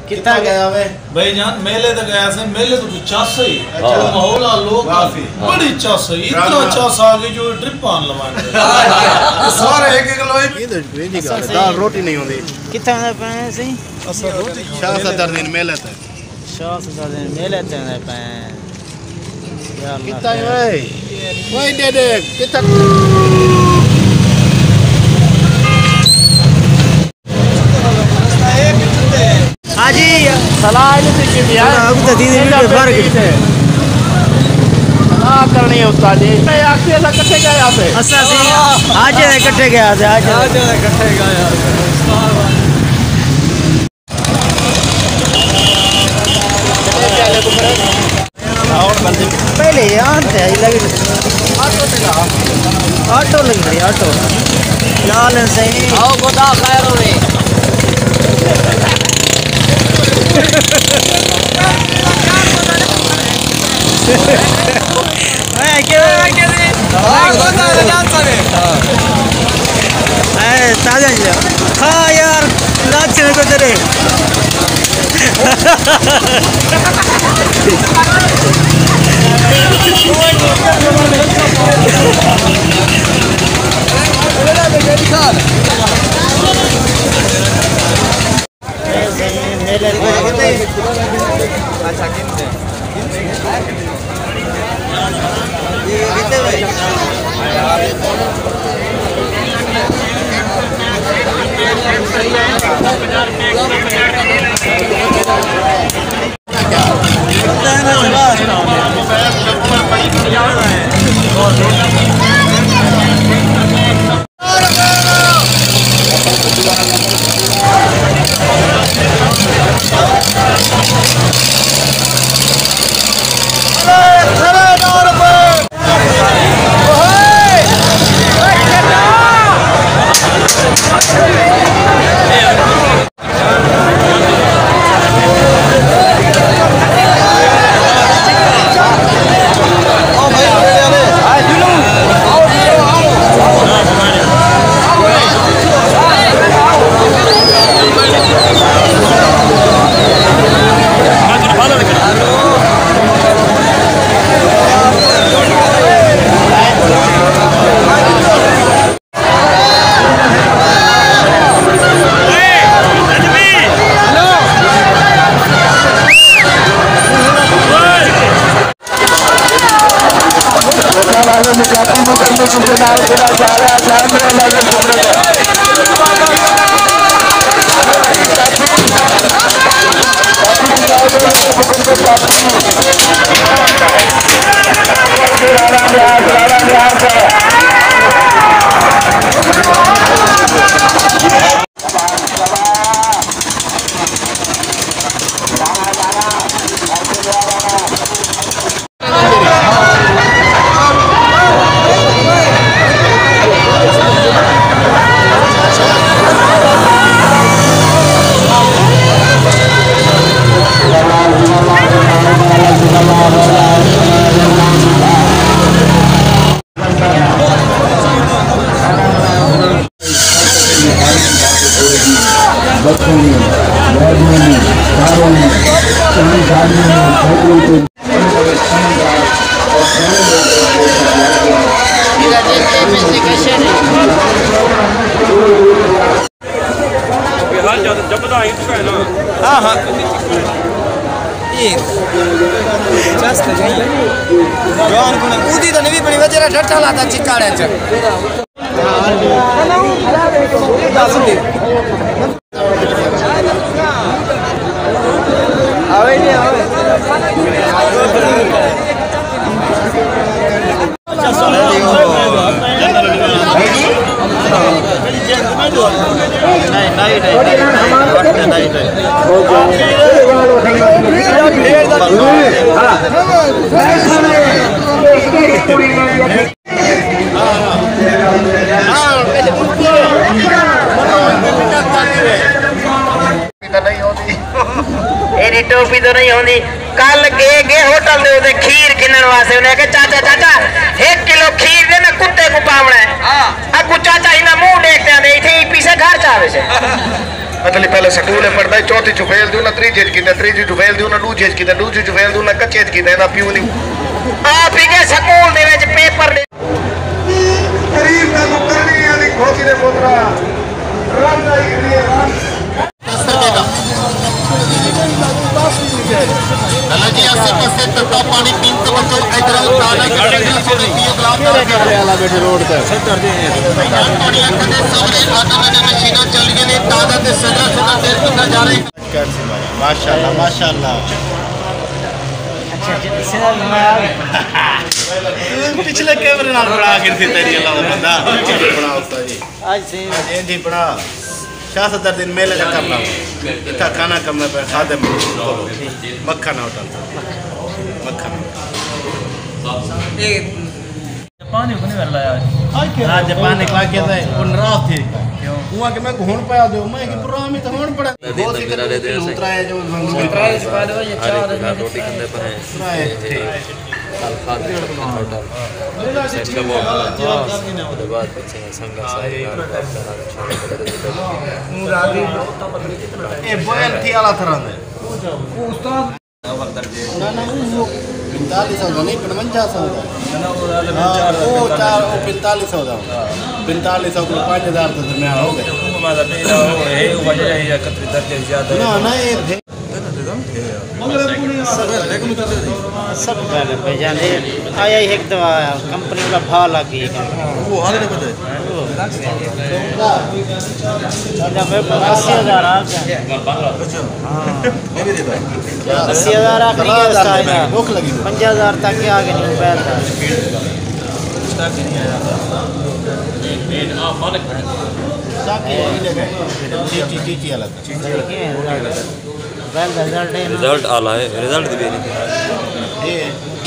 कितना गया वे भाई जान मेले तक गया से मेले तो चास ही माहौल लोग काफी बड़ी चास है इतना चास आ गई जो ट्रिप आन लवाने सारे एक किलो ये दाल रोटी नहीं होती कितना पैसे सही असल रोटी 6-7 दिन मेले तक 6-7 दिन मेले तक पे यार कितना भाई दे कितना हाजी सलाह से दिया अब तो दीदी के फर्क है हां करनी है उस्ताद जी मैं आखिर से इकट्ठे गए यहां पे अच्छा से आज इकट्ठे गया थे आज इकट्ठे गया पहले यहाँ थे लगे ऑटो लग रही ऑटो लाल सही आओ गोदा खैर हो रही हाँ यार नाच को तेरे अच्छा कितने हाँ हाँ ऊदी तो नहीं पड़ी वजह ठट्ठा लाता चिकाड़े आवे नहीं आवे टोपी तो नहीं होती कल गए होटल दे खीर गिनने वास्ते उन्हें कहा चाचा चाचा 1 किलो खीर दे ना कुत्ते को पावना है अगू चाचा इना मुंह देखते हैं इथे पीछे घर चावे से मतलब पहले स्कूल में पढ़ता है, चौथी च फेल दी, उन्हें त्रीजी च कीता, त्रीजी च फेल दी, उन्हें दूजी च कीता, दूजी च फेल दी, उन्हें कच्चे च कीता, इहदा प्यू नहीं आप ही के स्कूल दे विच पेपर दे गरीब का करनी वाली खोजी दे पुत्रा रन आई गई रन जी आसे पासे तत्ता पानी पीन तो बच्चों इधर उतारना बैठे रोड पे पानी अंदर सामने ऑटोमेटिक मशीना चल गई ने ताजा ते सजा सजा देर कितना जा रहे माशाल्लाह माशाल्लाह पिछले कैमरे नाल बड़ा गिरती तेरी अल्लाह बंदा बड़ा होता जी आज से जी बड़ा शाह 70 दिन मेले का करना इतना खाना कम में खादे मक्खन होटल मक्खन पानी को नहीं मिल रहा यार आज जापान के वाक्य है उन रात थी हुआ कि मैं घूम पाया दो मैं कि प्रोग्राम में तो होन पड़ा बहुत ही उतरा है जो उतरा है पहले वो ये चार रोटी कंधे पर है कल खाते होटल सेट वो उसके बाद संगा सारी ए बयान थी आला तरह में उस्ताद ना ना वो 4500 नहीं 5500 वो 4500 का 4500 को 5000 के दरमियान हो गए हमारा पहला हो है वजह है 31 दर्जे ज्यादा ना ना ये सब पहले पहचाने आया ही एक दवा कंपनी वाला भाव लगी वो आगे नहीं पता जब 80,000 आ गया 80,000 आखिरी के साइना भूख लगी 50,000 तक के आगे नहीं बैठा चीची अलग रिजल्ट रिजल्ट आला है रिजल्ट भी नहीं ये